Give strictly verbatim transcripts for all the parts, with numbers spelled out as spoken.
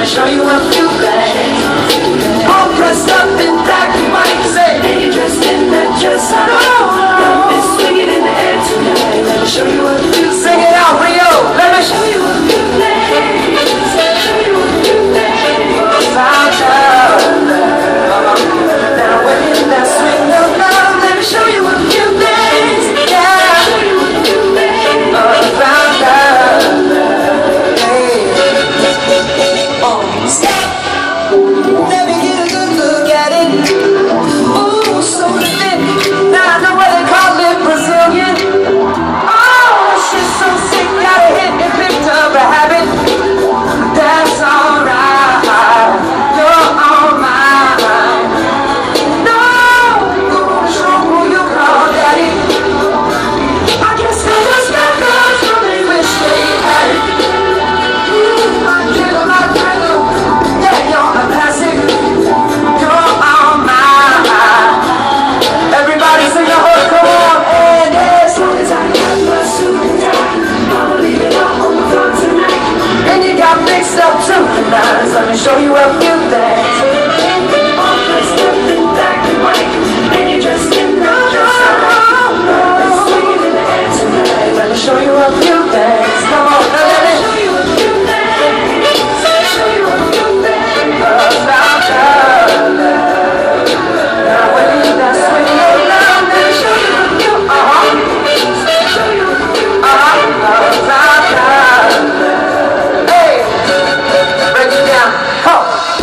me show you a few things. All dressed up in black and white. Say, and you're dressed in that dress I know. Love is swinging in the air tonight. Let me show you a few things. Sing it out, Rio. Let me show you a few things. Show you a few things. Sound of love. Now we're in that swing of love. Let me show you a few things. Yeah. Show you a few things. Oh, sound of love. Hey. Oh, stop. Let me get a good look at it. Ooh, so thick. Now I know what they call it, Brazilian. Oh, she's so sick, got a hit and picked up a habit. That's alright. You're on my mind. No, gonna show who you call daddy. I guess I just got girls from me wish they had it. Ooh, I give them my rhythm. Yeah, you're a classic. You're on my mind. Everybody sing the whole, come on, and yeah, as long as I got my suit and tie, I'ma leave it all on the floor tonight. And you got mixed up too tonight. Let me show you a few things. All dressed up in black and white, and you're dressed in that dress I love. Love is swinging in the air tonight. Let me show you a few things. Come on, let me show you a few things. Show you a few things. About love. Now when you that swing of love, let me show you a few. Uh-huh. Show you a few. Uh-huh. About love. Hey, break it down. Ho.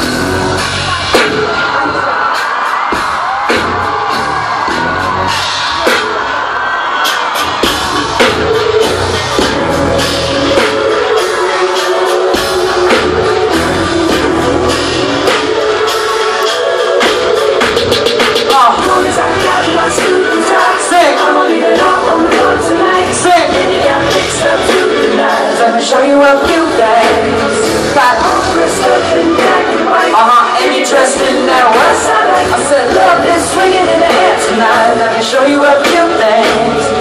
Let me show you a few things. Got all dressed up in black and white. Uh-huh, and you dressed in that west side. I said, love is swinging in the air tonight. Let me show you a few things.